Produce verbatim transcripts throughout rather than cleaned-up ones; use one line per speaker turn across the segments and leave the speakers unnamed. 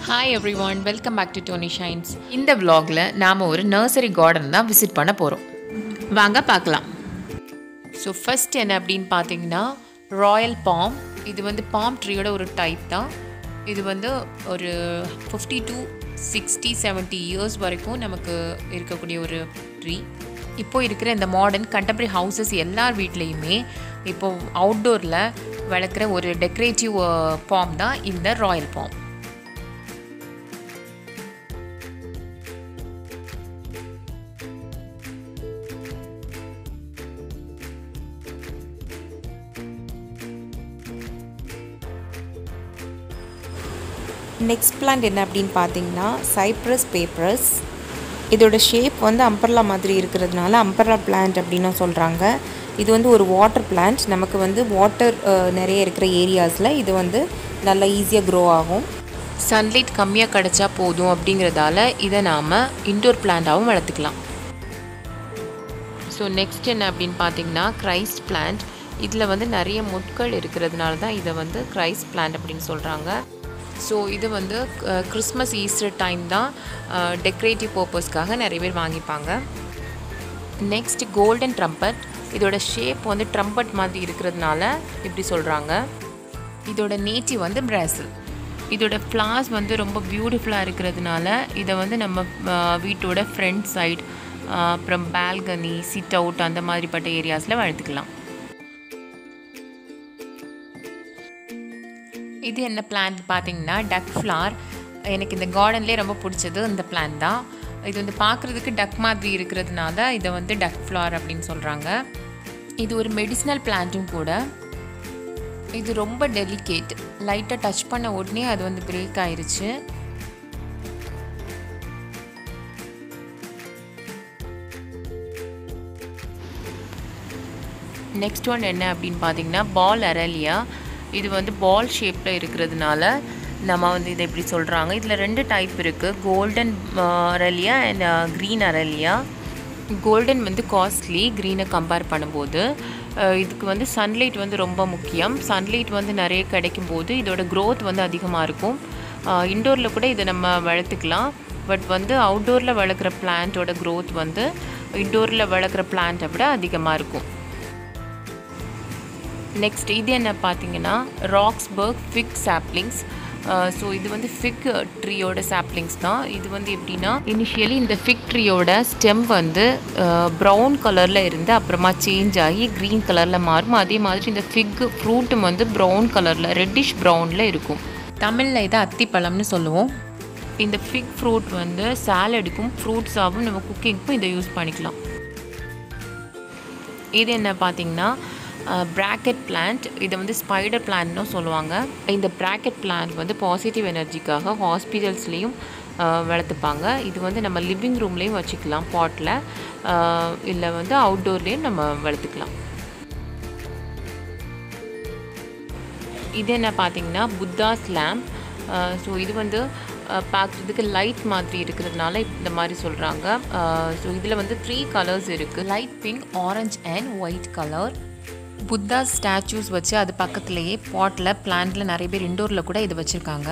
Hi everyone, welcome back to Tony Shines. இந்த vlogல நாம் ஒரு நர்சரி கார்டன் தான் விசிட் பண்ண போகிறோம். வாங்க பார்க்கலாம். ஸோ ஃபர்ஸ்ட் என்ன அப்படின்னு பார்த்தீங்கன்னா ராயல் பாம். இது வந்து பாம் ட்ரீயோட ஒரு டைப் தான். இது வந்து ஒரு fifty to sixty seventy years வரைக்கும் நமக்கு இருக்கக்கூடிய ஒரு ட்ரீ. இப்போது இருக்கிற இந்த மாடர்ன் கண்டெம்பரரி ஹவுசஸ் எல்லார் வீட்லேயுமே இப்போது அவுட்டோரில் வளர்க்குற ஒரு டெக்கரேட்டிவ் பாம் தான் இந்த ராயல் பாம்.
நெக்ஸ்ட் பிளான்ட் என்ன அப்படின்னு பார்த்தீங்கன்னா சைப்ரஸ் பேப்பரஸ். இதோட ஷேப் வந்து அம்பர்லா மாதிரி இருக்கிறதுனால அம்பர்லா பிளான்ட் அப்படின்னு சொல்கிறாங்க. இது வந்து ஒரு வாட்டர் பிளான்ட். நமக்கு வந்து வாட்டர் நிறைய இருக்கிற ஏரியாஸில் இது வந்து நல்லா ஈஸியாக க்ரோ ஆகும்.
சன்லைட் கம்மியாக கிடச்சா போதும் அப்படிங்கிறதால இதை நாம் இன்டோர் பிளான்ட்டாகவும் வளர்த்துக்கலாம். ஸோ நெக்ஸ்ட் என்ன அப்படின்னு பார்த்தீங்கன்னா கிரைஸ்ட் பிளான்ட். இதில் வந்து நிறைய முட்கள் இருக்கிறதுனால தான் இதை வந்து கிரைஸ்ட் பிளான்ட் அப்படின்னு சொல்கிறாங்க. ஸோ இது வந்து கிறிஸ்மஸ் ஈஸ்டர் டைம் தான் டெக்கரேட்டிவ் பர்பஸ்க்காக நிறைய பேர் வாங்கிப்பாங்க. Next golden trumpet. இதோட ஷேப் வந்து ட்ரம்பட் மாதிரி இருக்கிறதுனால இப்படி சொல்கிறாங்க. இதோட நேட்டிவ் வந்து பிரேசில். இதோட ஃப்ளார்ஸ் வந்து ரொம்ப பியூட்டிஃபுல்லாக இருக்கிறதுனால இதை வந்து நம்ம வீட்டோட ஃப்ரண்ட் சைட், அப்புறம் பால்கனி, சிட் அவுட் அந்த மாதிரிப்பட்ட ஏரியாஸில் வளர்த்துக்கலாம். இது என்ன பிளான்ட் பார்த்தீங்கன்னா டக் ஃப்ளார். எனக்கு இந்த கார்டன்லேயே ரொம்ப பிடிச்சது இந்த பிளான்ட் தான். இது வந்து பார்க்குறதுக்கு டக் மாதிரி இருக்கிறதுனால இதை வந்து டக் ஃப்ளார் அப்படின்னு சொல்கிறாங்க. இது ஒரு மெடிசினல் பிளான்ட்டும் கூட. இது ரொம்ப டெலிகேட். லைட்டாக டச் பண்ண உடனே அது வந்து பிரேக் ஆயிடுச்சு. நெக்ஸ்ட் ஒன் என்ன அப்படின்னு பார்த்தீங்கன்னா பால் அரலியா. இது வந்து பால் ஷேப்பில் இருக்கிறதுனால நம்ம வந்து இதை எப்படி சொல்கிறாங்க. இதில் ரெண்டு டைப் இருக்குது, golden aralia and green aralia. Golden வந்து காஸ்ட்லி க்ரீனை கம்பேர் பண்ணும்போது. இதுக்கு வந்து சன்லைட் வந்து ரொம்ப முக்கியம். சன்லைட் வந்து நிறைய கிடைக்கும் போது இதோட க்ரோத் வந்து அதிகமாக இருக்கும். இன்டோரில் கூட இதை நம்ம வளர்த்துக்கலாம். பட் வந்து அவுட்டோரில் வளர்க்குற பிளான்ட்டோட க்ரோத் வந்து இன்டோரில் வளர்க்குற பிளான்ட்டை விட அதிகமாக இருக்கும். நெக்ஸ்ட் இது என்ன பார்த்தீங்கன்னா ராக்ஸ்பர்க் ஃபிக் சாப்லிங்ஸ். ஸோ இது வந்து ஃபிக் ட்ரீயோட சாப்லிங்ஸ் தான். இது வந்து எப்படின்னா இனிஷியலி இந்த ஃபிக் ட்ரீயோட ஸ்டெம் வந்து ப்ரௌன் கலரில் இருந்து அப்புறமா சேஞ்ச் ஆகி க்ரீன் கலரில் மாறும். அதே மாதிரி இந்த ஃபிக் ஃப்ரூட்டும் வந்து ப்ரௌன் கலரில் ரெட்டிஷ் ப்ரௌனில் இருக்கும். தமிழில் இதை அத்திப்பழம்னு சொல்லுவோம். இந்த ஃபிக் ஃப்ரூட் வந்து சாலடுக்கும் ஃப்ரூட்ஸாகவும் நம்ம குக்கிங்க்கும் இதை யூஸ் பண்ணிக்கலாம். இது என்ன பார்த்தீங்கன்னா ப்ராக்கெட் பிளான்ட். இதை வந்து ஸ்பைடர் பிளான்ட்னு சொல்லுவாங்க. இந்த ப்ராக்கெட் பிளான்ட் வந்து பாசிட்டிவ் எனர்ஜிக்காக ஹாஸ்பிட்டல்ஸ்லேயும் வளர்த்துப்பாங்க. இது வந்து நம்ம லிவிங் ரூம்லேயும் வச்சுக்கலாம் பாட்டில், இல்லை வந்து அவுட்டோர்லேயும் நம்ம வளர்த்துக்கலாம். இது என்ன பார்த்தீங்கன்னா புத்தாஸ் லேம்ப். ஸோ இது வந்து பார்க்குறதுக்கு லைட் மாதிரி இருக்கிறதுனால இந்த மாதிரி சொல்கிறாங்க. ஸோ இதில் வந்து த்ரீ கலர்ஸ் இருக்குது, light pink, orange and white colour. Buddha statues வச்சு அது பக்கத்துலேயே பாட்டில் பிளான்ட்டில் நிறைய பேர் இன்டோரில் கூட இது வச்சுருக்காங்க.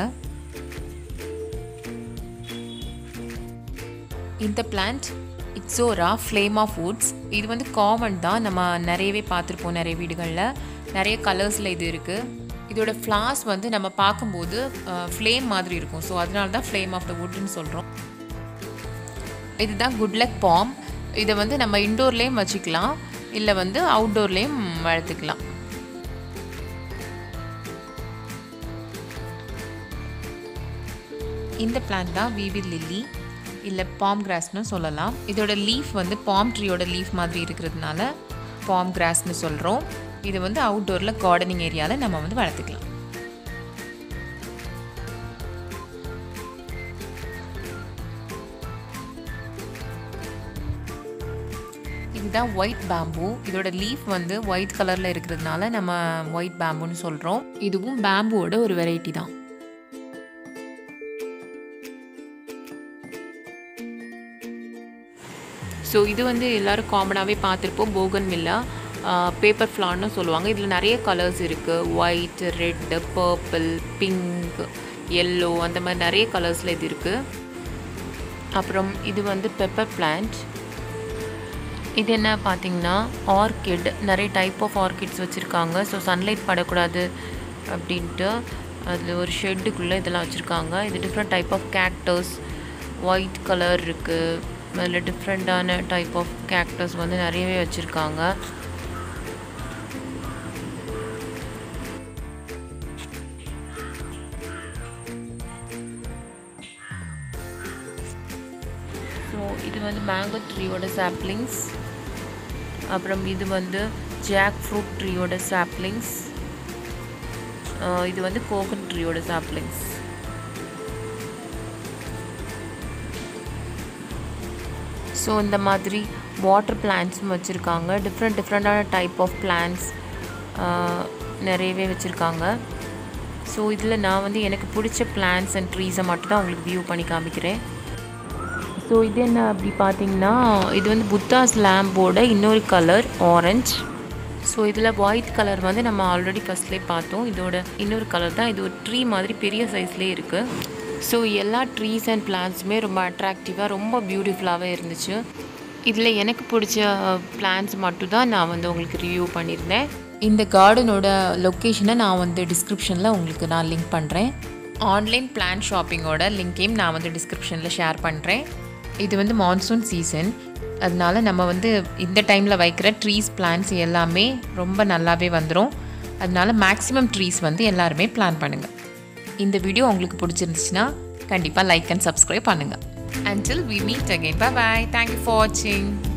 இந்த plant ixora flame of woods. இது வந்து காமன் தான், நம்ம நிறையவே பார்த்துருப்போம் நிறைய வீடுகளில். நிறைய கலர்ஸில் இது இருக்குது. இதோட ஃப்ளார்ஸ் வந்து நம்ம பார்க்கும்போது ஃப்ளேம் மாதிரி இருக்கும். ஸோ அதனால தான் ஃப்ளேம் ஆஃப் த வுட்னு சொல்கிறோம். இதுதான் குட் லக் பாம். இதை வந்து நம்ம இன்டோர்லேயும் வச்சுக்கலாம், இல்லை வந்து அவுட்டோர்லேயும் வளர்த்துக்கலாம். இந்த பிளான்ட் தான் வீவில் லில்லி, இல்லை பாம் கிராஸ்னு சொல்லலாம். இதோட லீஃப் வந்து பாம் ட்ரீயோட லீஃப் மாதிரி இருக்கிறதுனால பாம் கிராஸ்னு சொல்கிறோம். இது வந்து அவுட்டோரில் கார்டனிங் ஏரியாவில் நம்ம வந்து வளர்த்துக்கலாம். இதுதான் ஒயிட் பேம்பு. இதோட லீஃப் வந்து ஒயிட் கலரில் இருக்கிறதுனால நம்ம ஒயிட் பேம்புன்னு சொல்கிறோம். இதுவும் பேம்புவோட ஒரு வெரைட்டி தான். ஸோ இது வந்து எல்லோரும் காமனாகவே பார்த்துருப்போம், போகன்வில்லா. பேப்பர் ஃப்ளார்னு சொல்லுவாங்க. இதில் நிறைய கலர்ஸ் இருக்குது, white, red, purple, pink, yellow அந்த மாதிரி நிறைய கலர்ஸில் இது இருக்குது. அப்புறம் இது வந்து பெப்பர் பிளான்ட். இது என்ன பார்த்திங்கன்னா ஆர்கிட், நிறைய டைப் ஆஃப் ஆர்கிட்ஸ் வச்சுருக்காங்க. ஸோ சன்லைட் படக்கூடாது அப்படின்ட்டு அதில் ஒரு ஷெட்டுக்குள்ளே இதெல்லாம் வச்சுருக்காங்க. இது different type of cactus, white colour இருக்குது, அதில் டிஃப்ரெண்ட்டான டைப் ஆஃப் கேக்டஸ் வந்து நிறையவே வச்சுருக்காங்க. ஸோ இது வந்து மேங்கோ ட்ரீயோட சாப்ளிங்ஸ். அப்புறம் இது வந்து ஜாக் ஃப்ரூட் ட்ரீயோட சாப்ளிங்ஸ். இது வந்து கோகனட் ட்ரீயோட சாப்ளிங்ஸ். ஸோ இந்த மாதிரி வாட்டர் பிளான்ட்ஸும் வச்சுருக்காங்க. டிஃப்ரெண்ட் டிஃப்ரெண்ட்டான டைப் ஆஃப் பிளான்ட்ஸ் நிறையவே வச்சுருக்காங்க. ஸோ இதில் நான் வந்து எனக்கு பிடிச்ச பிளான்ட்ஸ் அண்ட் ட்ரீஸை மட்டும் தான் உங்களுக்கு வியூ பண்ணி காமிக்கிறேன். ஸோ இது என்ன அப்படி பார்த்தீங்கன்னா இது வந்து புத்தாஸ் லேம்போட இன்னொரு கலர் ஆரஞ்ச். ஸோ இதில் ஒயிட் கலர் வந்து நம்ம ஆல்ரெடி ஃபஸ்ட்லேயே பார்த்தோம். இதோட இன்னொரு கலர் தான். இது ஒரு ட்ரீ மாதிரி பெரிய சைஸ்லேயே இருக்குது. ஸோ எல்லா ட்ரீஸ் அண்ட் பிளான்ட்ஸுமே ரொம்ப அட்ராக்டிவாக ரொம்ப பியூட்டிஃபுல்லாகவே இருந்துச்சு. இதில் எனக்கு பிடிச்ச பிளான்ட்ஸ் மட்டும் தான் நான் வந்து உங்களுக்கு ரிவ்யூ பண்ணியிருந்தேன். இந்த கார்டனோட லொக்கேஷனை நான் வந்து டிஸ்கிரிப்ஷனில் உங்களுக்கு நான் லிங்க் பண்ணுறேன். ஆன்லைன் பிளான் ஷாப்பிங்கோட லிங்க்கையும் நான் வந்து டிஸ்கிரிப்ஷனில் ஷேர் பண்ணுறேன். இது வந்து மான்சூன் சீசன், அதனால நம்ம வந்து இந்த டைமில் வைக்கிற ட்ரீஸ் பிளான்ஸ் எல்லாமே ரொம்ப நல்லாவே வந்துடும். அதனால மேக்ஸிமம் ட்ரீஸ் வந்து எல்லாருமே பிளான் பண்ணுங்கள். இந்த வீடியோ உங்களுக்கு பிடிச்சிருந்துச்சுன்னா கண்டிப்பாக லைக் அண்ட் சப்ஸ்கிரைப் பண்ணுங்கள். Until we meet again. Bye bye. Thank you for watching.